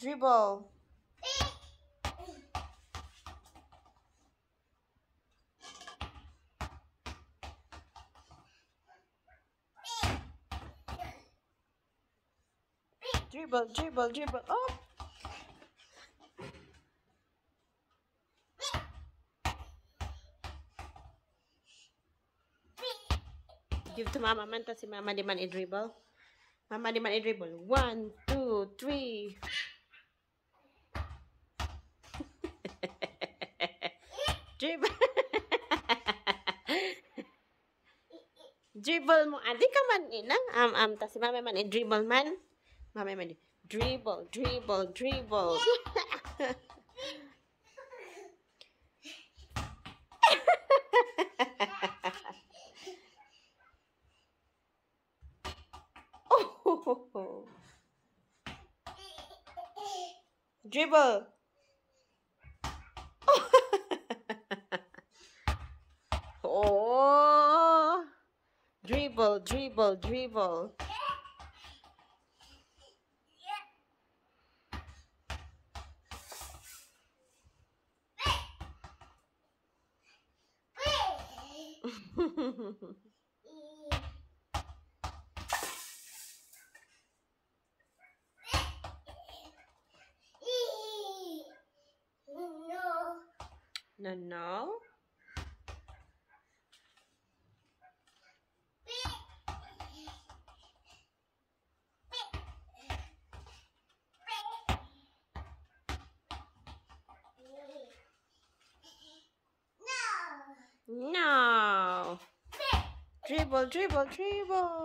Dribble. Dribble, dribble, dribble. Oh! Give to Mama man, si Mama di man i-dribble. Mama di man i-dribble. 1, 2, 3. Dribble. Dribble mo. Adi ka man ina. Ta si Mama man i-dribble man. Mama man dribble, dribble, dribble. Oh. Dribble. Oh. Dribble, dribble, dribble. No, no. No. Dribble, dribble, dribble.